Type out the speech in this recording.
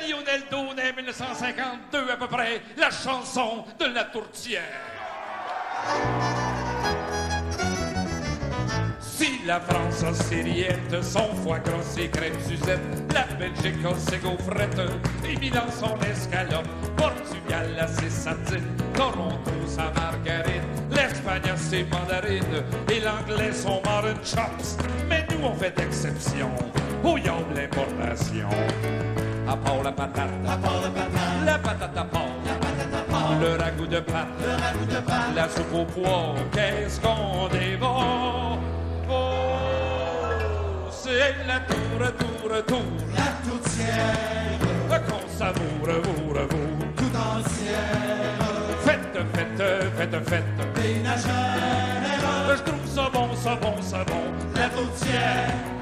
Lionel Daunet, 1952 à peu près, la chanson de la tourtière. Si la France a ses rillettes, son foie gras, ses crêpes Suzette, la Belgique a ses gaufrettes, et Milan son escalope, Portugal a ses sardines, Toronto sa margarine, l'Espagne a ses mandarines, et l'anglais son mutton chops. Mais nous on fait exception au yam l'importation. À part la patate, la patate à part, le ragoût de pâte, la soupe aux pois, qu'est-ce qu'on dévore? Oh, c'est la tour, la tourtière, qu'on savoure, tout entière. Fête, des nageurs, je trouve ça bon, la tourtière.